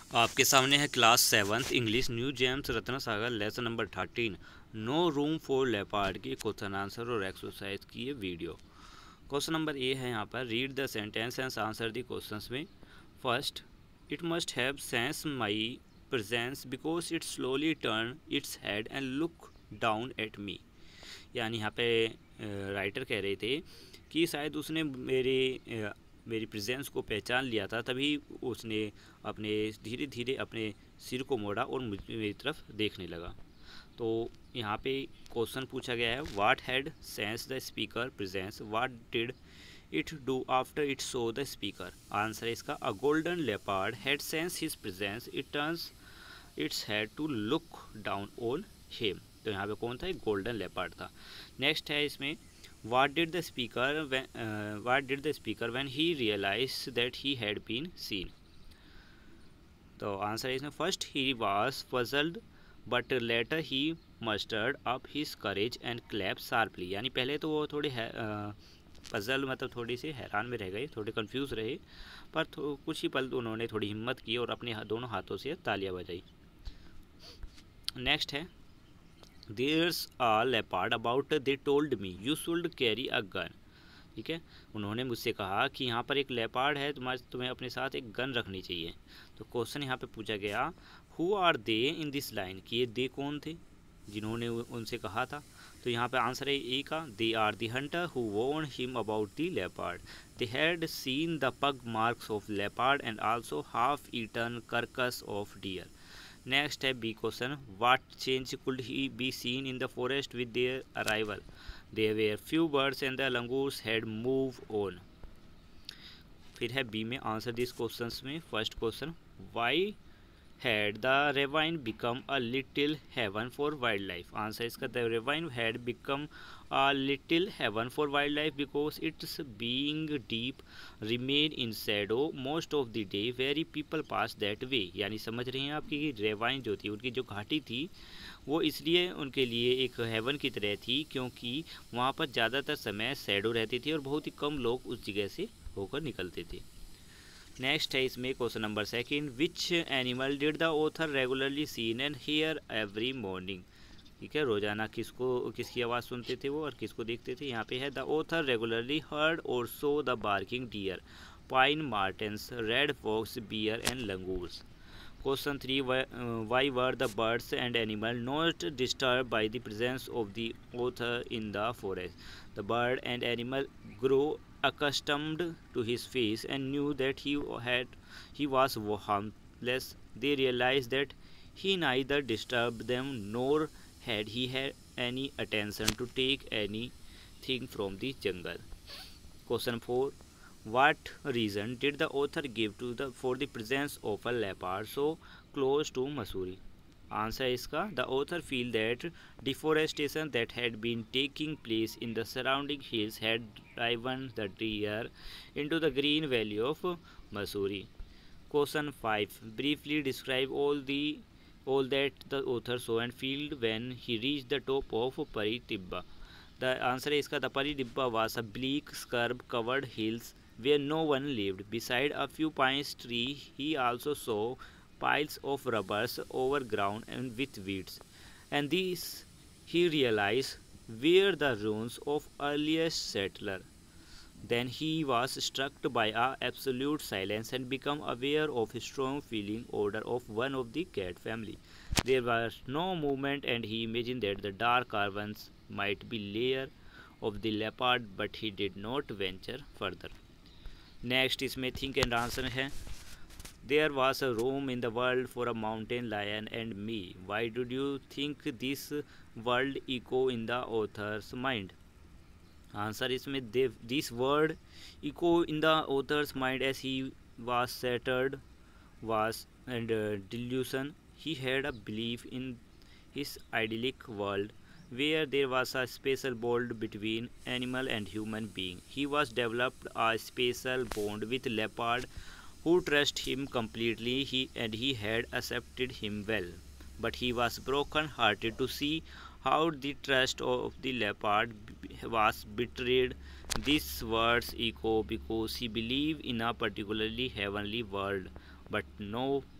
आपके सामने है class 7th English new gems Ratna Sagar lesson number 13 no room for leopard की क्वेश्चन आंसर और एक्सरसाइज की ये वीडियो। क्वेश्चन नंबर ए है यहाँ पर read the sentence and answer the questions में। First, it must have sense my presence because it slowly turn its head and look down at me. यानी यहाँ पे राइटर कह रहे थे कि शायद उसने मेरी प्रेजेंस को पहचान लिया था, तभी उसने अपने धीरे धीरे अपने सिर को मोड़ा और मेरी तरफ देखने लगा। तो यहाँ पे क्वेश्चन पूछा गया है what had sense the speaker presence, what did it do after it saw the speaker. Answer है इसका a golden leopard had sense his presence, it turns its head to look down on him. तो यहाँ पे कौन था, एक golden leopard था। Next है इसमें what did the speaker when he realized that he had been seen। तो आंसर है इसमें फर्स्ट ही was puzzled but later he mustered up his courage and clapped sharply। यानी पहले तो वो थोड़े पजल मतलब थोड़ी सी हैरान में रह गए, थोड़े कंफ्यूज रहे, पर कुछ ही पल उन्होंने थोड़ी हिम्मत की और अपने दोनों हाथों से तालियां बजाई। नेक्स्ट है There's a leopard about they told me you should carry a gun। ठीक है, उन्होंने मुझसे कहा कि यहाँ पर एक लेपार्ड है, तुम्हें अपने साथ एक गन रखनी चाहिए। तो क्वेश्चन यहाँ पे पूछा गया who are they in this line, कि ये दे कौन थे जिन्होंने उनसे कहा था। तो यहाँ पे आंसर है ए का, they are the hunter who warn him about the leopard, they had seen the pug marks of leopard and also half eaten carcass of deer. Next है B question what change could he be seen in the forest with their arrival, there were few birds and the langurs had move on. फिर है B में answer this questions में। First question why had the ravine become a little heaven for wildlife। Answer इसका the ravine had become a little heaven for wildlife because its being deep remain in shadow most of the day very people pass that way। यानी समझ रहे हैं आपकी ravine जो थी, उनकी जो घाटी थी वो इसलिए उनके लिए एक हेवन की तरह थी क्योंकि वहाँ पर ज़्यादातर समय शैडो रहती थी और बहुत ही कम लोग उस जगह से होकर निकलते थे। नेक्स्ट है इसमें question number second which animal did the author regularly seen and hear every morning. ठीक है, रोजाना किसकी आवाज़ सुनते थे वो और किसको देखते थे। यहाँ पे है द ऑथर रेगुलरली हर्ड और saw the barking deer, pine martens, red fox, bear and langurs. Question 3 why were the birds and animal not disturb by the presence of the author in the forest. The bird and animal grow accustomed to his face and knew that he was harmless. They realized that he neither disturbed them nor had he had any attention to take anything from the jungle। Question 4 what reason did the author give for the presence of a leopard so close to Missouri। Answer है इसका the author feel that deforestation that had been taking place in the surrounding hills had driven the deer into the green valley of Mussoorie. Question 5 briefly describe all that the author saw and felt when he reached the top of Pari Tibba। The answer है इसका the परी डिब्बा was a bleak scrub covered hills where no one lived beside a few pine trees। he also saw piles of rubbers overgrown and with weeds, and these he realized were the ruins of earliest settler। Then he was struck by a absolute silence and became aware of a strong feeling odor of one of the cat family। There was no movement and he imagined that the dark caverns might be lair of the leopard, but he did not venture further। Next इसमें think and answer है There was a room in the world for a mountain lion and me। Why did you think this world echo in the author's mind। Answer इसमें this word echo in the author's mind as he was shattered was and delusion। He had a belief in his idyllic world where there was a special bond between animal and human being। He was developed a special bond with leopard who trusted him completely and he had accepted him well, but he was broken hearted to see how the trust of the leopard was betrayed। These words echo because he believed in a particularly heavenly world, but no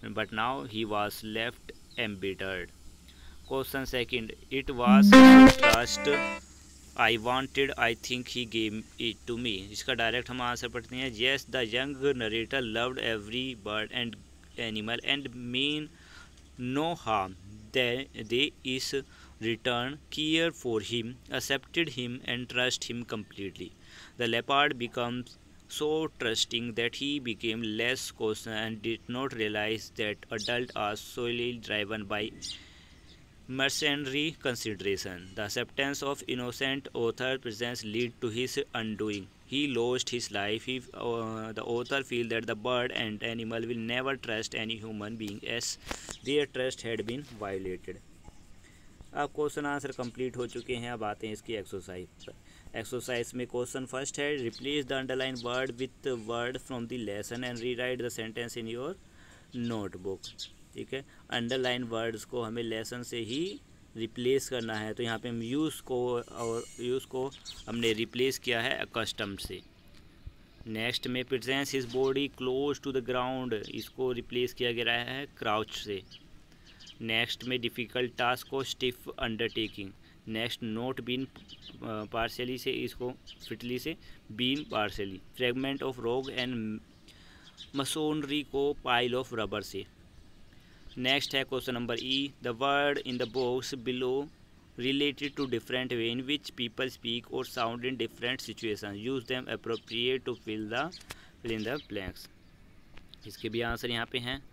but now he was left embittered. Question second, it was trust I wanted, I think he gave it to me. इसका direct हम answer पढ़ते हैं. Yes, the young narrator loved every bird and animal and mean no harm. They is return care for him, accepted him and trust him completely. The leopard becomes so trusting that he became less cautious and did not realize that adults are solely driven by mercenary consideration. The acceptance of innocent author presence lead to his undoing. He lost his life. The author feel that the bird and animal will never trust any human being as their trust had been violated. अब question answer complete हो चुके हैं. अब आते हैं इसकी exercise पर. Exercise में क्वेश्चन फर्स्ट है, replace the underline word with word from the lesson and rewrite the sentence in your notebook. ठीक है, अंडरलाइन वर्ड्स को हमें लेसन से ही रिप्लेस करना है. तो यहाँ पे हम यूज़ को हमने रिप्लेस किया है अकस्टम्ड से. नेक्स्ट में presence his body close to the ground, इसको रिप्लेस किया गया है क्राउच से. नेक्स्ट में डिफ़िकल्ट टास्क को stiff undertaking. Next not been partially से, इसको फिटली से been partially. Fragment of rock and masonry को पाइल ऑफ रबर से. नेक्स्ट है question number E, the word in the box below related to different way in which people speak or sound in different situations. Use them appropriate to fill in the blanks. इसके भी answer यहाँ पे हैं.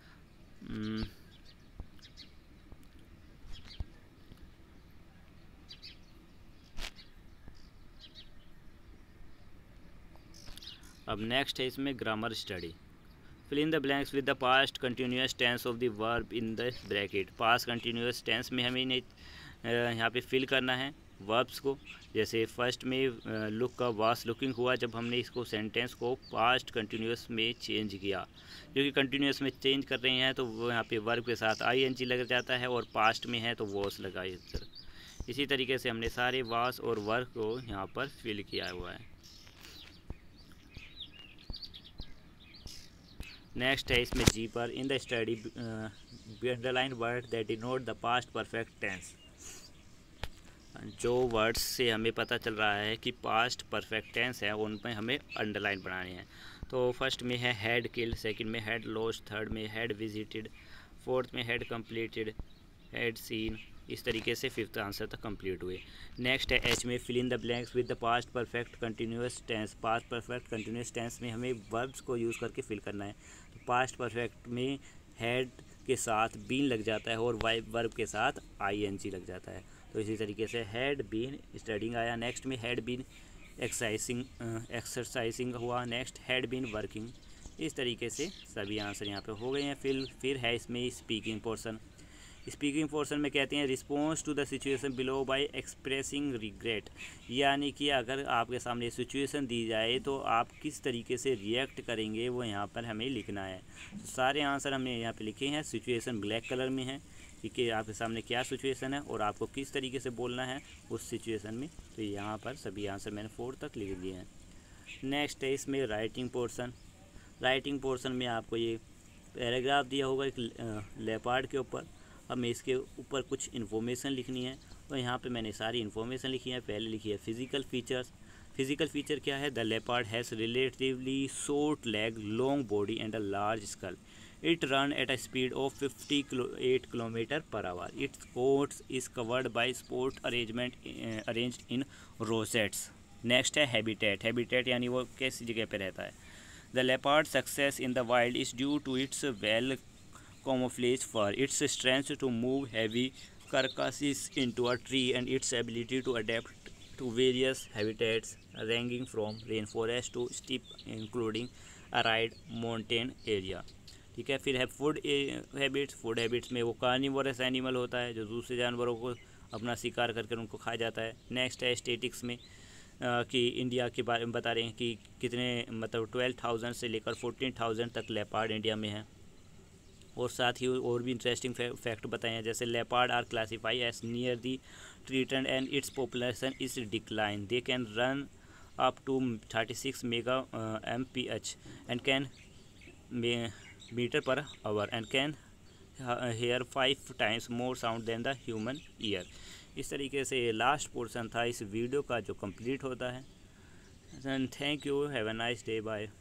अब next है इसमें grammar study. Fill in the blanks with the past continuous tense of the verb in the bracket. Past continuous tense में हमें यहाँ पे फिल करना है वर्ब्स को. जैसे फर्स्ट में लुक का वास लुकिंग हुआ जब हमने इसको सेंटेंस को पास्ट कंटिन्यूस में चेंज किया. जो कि कंटिन्यूस में चेंज कर रहे हैं तो वो यहाँ पे वर्ब के साथ ing लग जाता है और पास्ट में है तो वॉस लगा इधर. इसी तरीके से हमने सारे वास और वर्ब को यहाँ पर फिल किया हुआ है. नेक्स्ट है इसमें जी पर, in the study underline word that denote the past perfect tense. जो वर्ड्स से हमें पता चल रहा है कि पास्ट परफेक्ट टेंस है उन पर हमें अंडरलाइन बनानी है. तो फर्स्ट में है हैड किल्ड, सेकंड में हैड लॉस्ट, थर्ड में हैड विजिटेड, फोर्थ में हैड कंप्लीटेड, हैड सीन. इस तरीके से फिफ्थ आंसर तक कंप्लीट हुए. नेक्स्ट है एच में, fill in the blanks with the past perfect continuous tense. पास्ट परफेक्ट कंटिन्यूस टेंस में हमें वर्ब्स को यूज़ करके फिल करना है. तो पास्ट परफेक्ट में हैड के साथ बीन लग जाता है और वर्ब के साथ ing लग जाता है. तो इसी तरीके से हैड बीन स्टडिंग आया. नेक्स्ट में हैड बीन एक्सरसाइजिंग हुआ. Next had been working. इस तरीके से सभी आंसर यहाँ पे हो गए हैं. फिर है इसमें स्पीकिंग पोर्शन. स्पीकिंग पोर्शन में कहते हैं response to the situation below by expressing regret. यानी कि अगर आपके सामने सिचुएशन दी जाए तो आप किस तरीके से रिएक्ट करेंगे वो यहाँ पर हमें लिखना है. तो सारे आंसर हमने यहाँ पे लिखे हैं. सिचुएशन ब्लैक कलर में है कि आपके सामने क्या सिचुएशन है और आपको किस तरीके से बोलना है उस सिचुएशन में. तो यहाँ पर सभी आंसर मैंने 4 तक लिख दिए हैं. नेक्स्ट है इसमें राइटिंग पोर्शन. राइटिंग पोर्शन में आपको ये पैराग्राफ दिया होगा एक लेपर्ड के ऊपर. हमें इसके ऊपर कुछ इन्फॉर्मेशन लिखनी है. तो यहाँ पे मैंने सारी इन्फॉर्मेशन लिखी है. पहले लिखी है फिजिकल फीचर्स. फिजिकल फीचर क्या है, the leopard has relatively short leg, long body and a large skull. It run at a speed of 58 km per hour. Its coat is covered by sport arranged in rosettes. Next है habitat. Habitat यानी वो कैसी जगह पे रहता है. The leopard's success in the wild is due to its well camouflaged fur, its strength to move heavy carcasses into a tree, and its ability to adapt to various habitats ranging from rainforest to steppe, including arid mountain area. ठीक है. फिर है food habits. Food habits में वो carnivorous animal होता है जो दूसरे जानवरों को अपना शिकार करके उनको खा जाता है. नेक्स्ट है स्टेटिक्स में कि इंडिया के बारे में बता रहे हैं कि कितने मतलब 12,000 से लेकर 14,000 तक लेपर्ड इंडिया में हैं. और साथ ही और भी इंटरेस्टिंग फैक्ट बताए हैं. जैसे leopard are classify as near the threatened and its population is decline. They can run up to 36 mega mph and can metre per hour and can hear 5 times more sound than the human ear. इस तरीके से ये last portion था इस video का जो complete होता है। Thank you, have a nice day, bye.